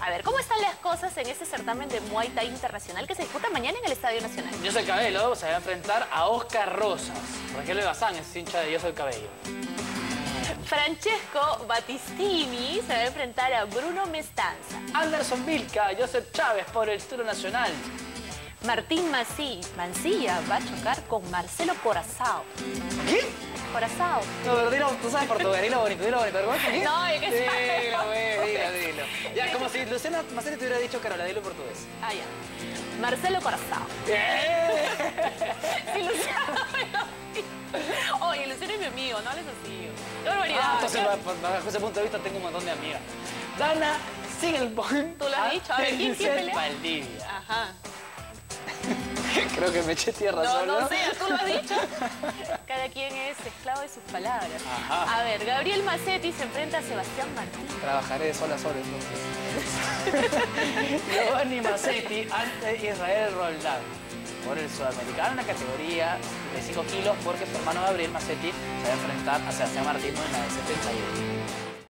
A ver, ¿cómo están las cosas en este certamen de Muay Thai internacional que se disputa mañana en el Estadio Nacional? Yo Soy Cabello se va a enfrentar a Oscar Rosas. Raquel Bazán es hincha de Yo Soy Cabello. Francesco Battistini se va a enfrentar a Bruno Mestanza. Anderson Vilca, Joseph Chávez por el título nacional. Martín Mancilla va a chocar con Marcelo Corazao. ¿Qué? Corazao. No, pero dilo, tú sabes portugués, dilo bonito, ¿verdad? ¿Qué? No, es que Dilo. Ya, como si Luciana Macete te hubiera dicho Carola, dilo en portugués. Ah, ya. Marcelo Corazao. Sí, Luciano me lo dijo. Oye, Luciano es mi amigo, no hables así. ¡Qué barbaridad! Entonces, bajo ese punto de vista, tengo un montón de amigas. Dana Singelborn. Tú lo has dicho. A ver, ¿quién pelea? Valdivia. Ajá. Creo que me eché tierra solo. No sé, tú lo has dicho. Cada quien es esclavo de sus palabras. Ajá. A ver, Gabriel Macetti se enfrenta a Sebastián Martín. Trabajaré de sol a sol, entonces. Giovanni Macetti ante Israel Roldán. Por el sudamericano en la categoría de 5 kilos, porque su hermano Gabriel Macetti se va a enfrentar a Sebastián Martín en la de 71.